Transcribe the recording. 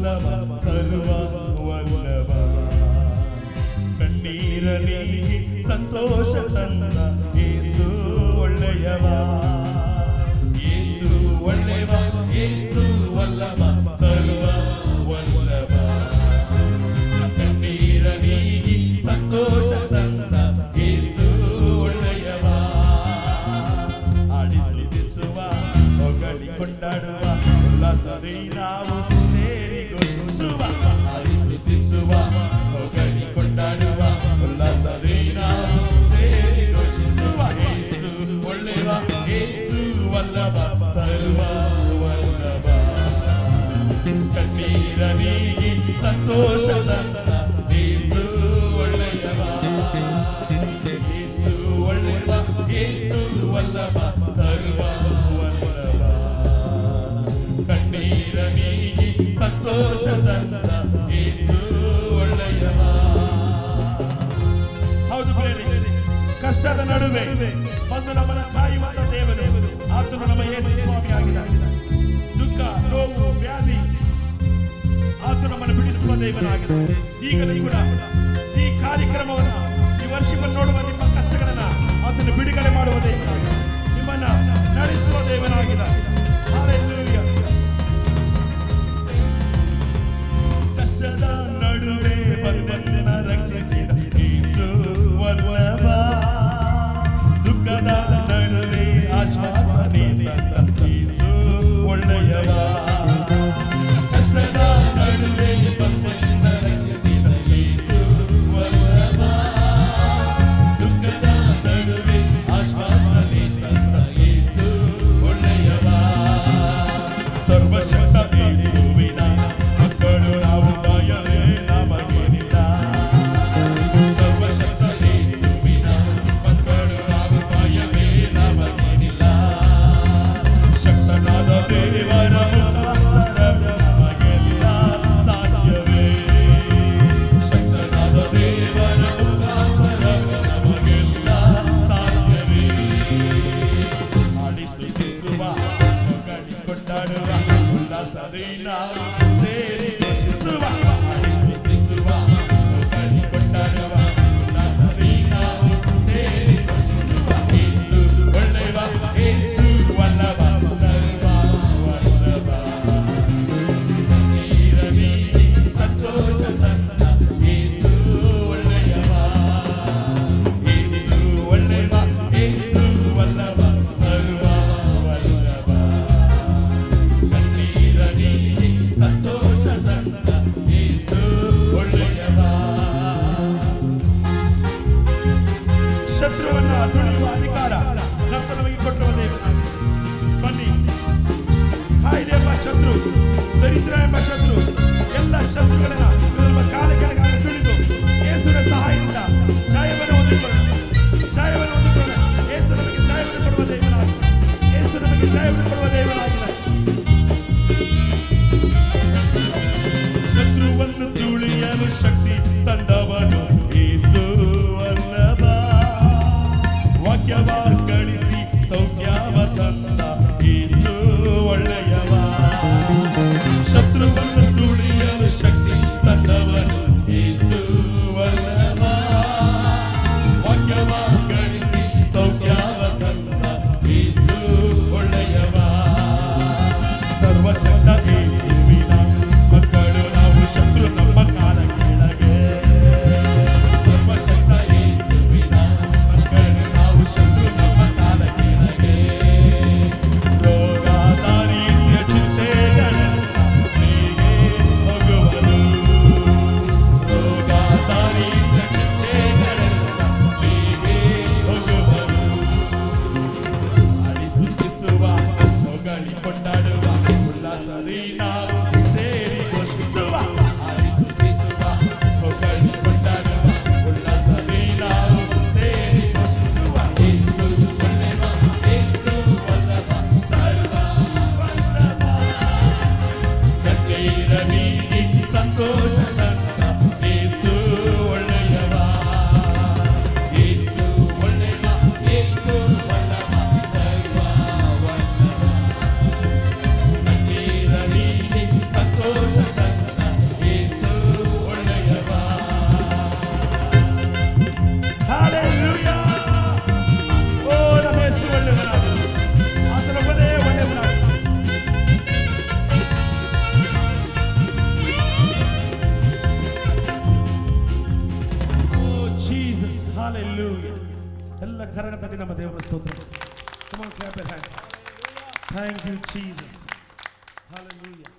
ವಲ್ಲಭ ಸರ್ವ ವಲ್ಲಭ ಕಣ್ಣೀರ ನೀಗಿ ಸಂತೋಷ ತಂದ ಯೇಸು ಒಳ್ಳೆಯವ ಯೇಸು ಒಳ್ಳೆಯವ ಯೇಸು ವಲ್ಲಭ ಸರ್ವ ವಲ್ಲಭ ಕಣ್ಣೀರ ನೀಗಿ ಸಂತೋಷ ತಂದ ಯೇಸು ಒಳ್ಳೆಯವ ಆಡಿ ಸ್ತುತಿಸುವ ಹೊಗಳಿ ಕೊಂಡಾಡುವ ಉಲ್ಲಾಸದಿ ನಾವು ಸೇರಿ ಘೋಷಿಸುವ ಆಡಿ ಸ್ತುತಿಸುವ ಹೊಗಳಿ ಕೊಂಡಾಡುವ ಉಲ್ಲಾಸದಿ ನಾವು ಸೇರಿ ಘೋಷಿಸುವ ಯೇಸು ಒಳ್ಳೆಯವ ಯೇಸು ವಲ್ಲಭ ಸರ್ವ ವಲ್ಲಭ ಕಣ್ಣೀರ ನೀಗಿ ಸಂತೋಷ ತಂದ ಯೇಸು ಒಳ್ಳೆಯವ ಯೇಸು ಒಳ್ಳೆಯವ ಯೇಸು ವಲ್ಲಭ ಸರ್ವ ವಲ್ಲಭ ಕಣ್ಣೀರ ನೀಗಿ ಸಂತೋಷ ತಂದ ಯೇಸು ಒಳ್ಳೆಯವ. ಹೌದು ಪ್ರಿಯರೇ, ಕಷ್ಟದ ನಡುವೆ ಬಂದು ನಮ್ಮನ್ನು ಕಾಯುವಂತ ದೇವರು ಆತನು ನಮ್ಮ ಯೇಸು ಸ್ವಾಮಿ ಆಗಿದ್ದಾನೆ. ದುಃಖ ನೋವು ವ್ಯಾಧಿ ಆತನು ನಮ್ಮನ್ನು ಬಿಡಿಸುವ ದೇವರಾಗಿದ್ದಾನೆ. ಈಗಲೂ ಕೂಡ ಈ ಕಾರ್ಯಕ್ರಮವನ್ನು ಈ ವರ್ಷವನ್ನು ನೋಡುವ ನಿಮ್ಮ ಕಷ್ಟಗಳನ್ನ ಆತನು ಬಿಡುಗಡೆ ಮಾಡುವ ದೇವರಾಗಿದ್ದಾನೆ. ನಿಮ್ಮನ್ನ ನಡೆಸುವ ದೇವರಾಗಿದ್ದಾನೆ. ಹಲ್ಲೆಲೂಯಾ. ಕಷ್ಟದ ನಡುವೆ ಬಂದನ್ನ ರಕ್ಷಿಸಿದ ಯೇಸು ವಲ್ಲಭ ದುಃಖದ ನಡುವೆ ಆಶ್ವಾಸ ನೀಡಿದ ಯೇಸು ಒಳ್ಳೆಯವ ಕಷ್ಟದ ನಡುವೆ ಬಂದನ್ನ ರಕ್ಷಿಸಿದ ಯೇಸು ವಲ್ಲಭ ದುಃಖದ ನಡುವೆ ಆಶ್ವಾಸ ನೀಡಿದ ಯೇಸು ಒಳ್ಳೆಯವ ಸರ್ವಶಕ್ತ ಯೇಸುವಿನ ಮಕ್ಕಳು ನಾವು ಭಯವೇ ನಮಗೇನಿಲ್ಲ ಸರ್ವಶಕ್ತ ಯೇಸುವಿನ ಮಕ್ಕಳು ನಾವು ಭಯವೇ ನಮಗೇನಿಲ್ಲ ಶಕ್ತನಾದ ದೇವರ ಮುಖಾಂತರ ನಮಗೆಲ್ಲ ಸಾಧ್ಯವೇ ಶಕ್ತನಾದ ದೇವರ ಮುಖಾಂತರ ನಮಗೆಲ್ಲ ಸಾಧ್ಯವೇ ಆಡಿ ಸ್ತುತಿಸುವ ಹೊಗಳಿ ಕೊಂಡಾಡುವ ಉಲ್ಲಾಸದಿ ನಾವು ಸೇರಿ ಘೋಷಿಸುವ ಆಡಿ ಸ್ತುತಿಸುವ ಹೊಗಳಿ ಕೊಂಡಾಡುವ ಉಲ್ಲಾಸದಿ ನಾವು ಸೇರಿ ಘೋಷಿಸುವ ಯೇಸು ಒಳ್ಳೆಯವ ಯೇಸು ವಲ್ಲಭ ಸರ್ವ ವಲ್ಲಭ ಕಣ್ಣೀರ ನೀಗಿ ಸಂತೋಷ ತಂದ ಯೇಸು ಒಳ್ಳೆಯವ ಯೇಸು ಒಳ್ಳೆಯವ ಯೇಸು ವಲ್ಲಭ ಸರ್ವ ವಲ್ಲಭ ಕಣ್ಣೀರ ನೀಗಿ ಸಂತೋಷ ತಂದ ಯೇಸು ಒಳ್ಳೆಯವ. ಶತ್ರುವನ್ನ ತುಳಿಯುವ ಅಧಿಕಾರ ನಮಗೆ ಕೊಟ್ಟಿರುವ ದೇವರಾಗಿ ಬನ್ನಿ. ಕಾಯಿಲೆ ಎಂಬ ಶತ್ರು, ದರಿದ್ರ ಎಂಬ ಶತ್ರು, ಎಲ್ಲ ಶತ್ರುಗಳನ್ನ ನಮ್ಮ ಕಾಲ ಕೆಳಗೆ ತುಳಿದು ಯೇಸುವಿನ ಸಹಾಯದಿಂದ ಜಯವನ್ನು ಹೊಂದಿಕೊಳ್ಳೋಣ. ಜಯವನ್ನು ಹೊಂದಿಕೊಳ್ಳೋಣ. ಯೇಸು ನಮಗೆ ಜಯವನ್ನು ಕೊಡುವ ದೇವರಾಗಿ ಯೇಸು ನಮಗೆ ಜಯವನ್ನು ಕೊಡುವ ದೇವರಾಗಿಲ್ಲ. ಶತ್ರುವನ್ನು ತುಳಿಯಲು ಶಕ್ತಿ ತಂದವನು ಯೇಸು ವಲ್ಲಭ ವಾಕ್ಯವ ಗಳಿಸಿ ಸೌಖ್ಯವ ತಂದ ಯೇಸು ಒಳ್ಳೆಯವ ಶತ್ರುವನ್ನು ತುಳಿಯಲು ಶಕ್ತಿ ತಂದವನು ಯೇಸು ವಲ್ಲಭ ವಾಕ್ಯವ ಗಳಿಸಿ ಸೌಖ್ಯವ ತಂದ ಯೇಸು ಒಳ್ಳೆಯವ ಸರ್ವಶಕ್ತ ಯೇಸುವಿನ ಮಕ್ಕಳು ನಾವು ಶತ್ರು ನಮ್ಮ ಕಾಲ ಕೆಳಗೆ ಸರ್ವಶಕ್ತ ಯೇಸುವಿನ ಮಕ್ಕಳು ನಾವು ಶತ್ರು ನಮ್ಮ ಕಾಲ ಕೆಳಗೆ ರೋಗ ದಾರಿದ್ರ್ಯ ಚಿಂತೆಗಳೆಲ್ಲ ನೀಗೆ ಮಾಡಿ ನಮ್ಮ ದೇವರ ಸ್ತೋತ್ರ. Come on, clap your hands. Thank you, Jesus. Hallelujah.